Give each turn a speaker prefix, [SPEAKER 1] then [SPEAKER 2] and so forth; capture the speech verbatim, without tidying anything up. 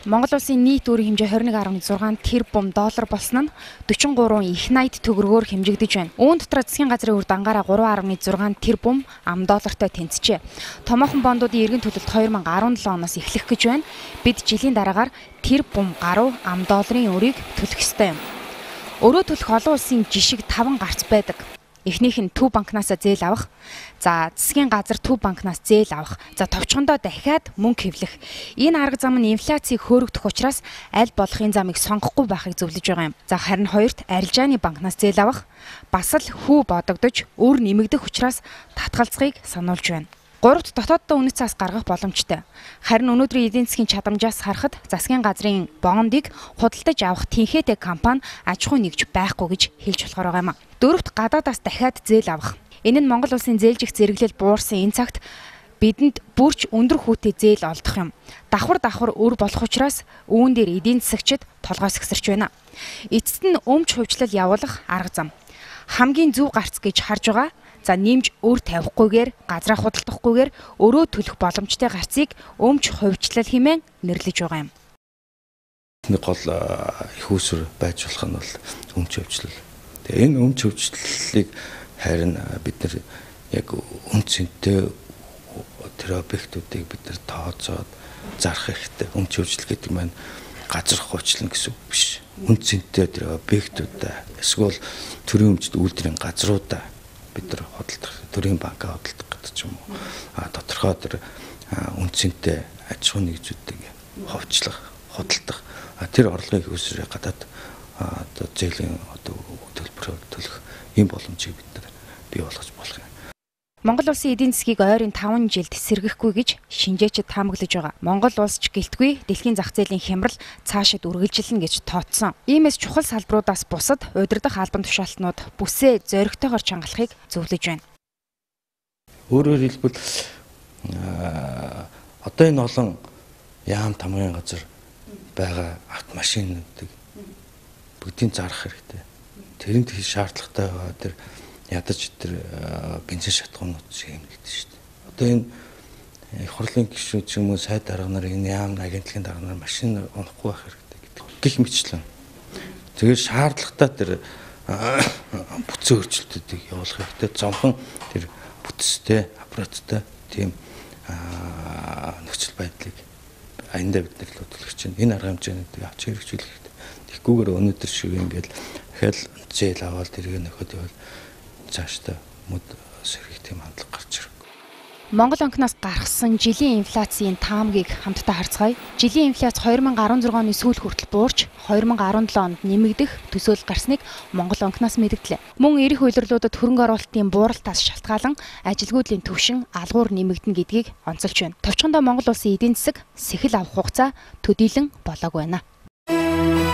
[SPEAKER 1] Монгол улсын нийт үүрэг хэмжээ двадцать один дасам зургаан тэрбум доллар болсон нь сорок три их найт төгрөгөөр хэмжигдэж байна. Үүн дотор засгийн газрын үр дангаараа три дасам шесть тэрбум ам доллартай тэнцжээ. Томоохон бондуудын эргэн төлөлт две тысячи десет оноос эхлэх гэж байна. Бид жилийн дараагаар тэрбум гаруй ам долларын өрийг төлөх ёстой юм. Өрөө төлөх олон улсын жишг таван гарц байдаг. Эхнийх нь Төв банкнаас зээл авах, за засгийн газар Төв банкнаас зээл авах, за товчхондоо дахиад мөнгө хэвлэх. Энэ арга зам нь инфляцийг хөөрөгдөх учраас аль болохын замыг сонгохгүй байхыг зөвлөж байгаа юм. За харин хоёрт арилжааны банкнаас зээл авах, бас л хүү бодогдож өр нэмэгдэх учраас татгалзахыг сануулж байна. Гуравт дотооддоо үнэт цаас гаргах боломжтой. Харин өнөөдрийн эдийн засгийн чадамжаас харахад засгийн газрын бондыг худалдаж авах тэнхээтэй компани аж ахуй нэгж байхгүй гэж хэлж болохоор байгаа юм. Дөрөвт гадаадаас дахиад зээл авах. Энэ нь Монгол улсын зээлжих зэрэглэл буурсан энэ цагт бидэнд бүрч өндөр хүүтэй зээл олдох юм. Давхар давхар өр болох учраас үүн дээр эдийн засагчид толгойс гисэрч байна. Эцэст нь өмч хувьчлал явуулах арга зам. Хамгийн зөв гарц гэж харж байгаа. За нэмж өр тавихгүйгээр, газраа худалдахгүйгээр өрөө төлөх боломжтой гарцыг өмч хувьчлал хэмээн нэрлэж байгаа юм.
[SPEAKER 2] Нэг гол их усүр байж болох нь бол өмч хувьчлал. Тэгээ энэ өмч хувьчлалыг харин бид нар яг үн цэнтэй тэр объектуудыг бид нар тооцоод зарах хэрэгтэй. Өмч хувьчлал гэдэг маань газар хувьчлал гэсэн үг биш. Үн цэнтэй тэр объектуудаа эсвэл төрийн өмчт үйлдвэрийн газруудаа бид нар худалдах, төрийн банкаа худалдах гэдэг ч юм уу. А тодорхой тэр үнцэнтэй аж ахуй нэгжүүдийг ховчлох, худалдах. Тэр орлогыг үүсгэх гадаад одоо зээлийн одоо төлбөрөөр төлөх ийм боломжийг бид нар бий болгож болох юм.
[SPEAKER 1] Монгол улсын эдийн засгийг ойрын таван жилд сэргэхгүй гэж шинжээчид таамаглаж байгаа. Монгол улс ч гэлтгүй дэлхийн зах зээлийн хямрал цаашид үргэлжилнэ гэж тооцсон. Иймээс чухал салбаруудаас бусад удирдах албан тушаалтнууд бүсээ зоригтойгоор чангалахыг зөвлөж байна.
[SPEAKER 2] Өөрөөр хэлбэл одоо энэ олон яам тамгын газар байгаа автомашинуудыг бүгдийг зарах хэрэгтэй. Тэрэнд шаардлагатай байгаа тэр ядаж тэр бензин шатхуунууд шимэгдэж шүү дээ. Одоо энэ их хурлын гишүүд ч юм уу сайд дарга нар энэ яам агентлагийн дарга нар машин унахгүй байх хэрэгтэй гэдэг. Гэх мэтлэн. Тэгээд шаардлагатай тэр бүтцийн өөрчлөлтүүдийг явуулах хэрэгтэй. Зонхон тэр бүтцтэй, аппараттай тийм нөхцөл байдлыг аяндаа бид нар л хөдөлгөж чинь энэ арга хэмжээнийг авч хэрэгжүүлэх хэрэгтэй. Тэгхгүйгээр өнөөдөр шиг ингээд дахиад зээл аваад тэргээ нөхөд явал цаашдаа мод сэргийх тийм хандлага гарч ирэх.
[SPEAKER 1] Монгол банкнаас гаргасан жилийн инфляцийн таамгийг хамтдаа харцгаая. Жилийн инфляц две тысячи десять оны сүүл хүртэл буурч две тысячи десет онд нэмэгдэх төсөөл гарсныг Монгол банкнаас мэдгдлээ. Мөн ирэх үйлрэлүүдэд хөрөнгө оруулалтын бууралтаас шалтгаалan ажилгүйдлийн түвшин алгуур нэмэгдэнэ гэдгийг онцолж байна. Товчхондоо Монгол улсын эдийн засаг сэхэл авах хугацаа төдийлөн болоог байна.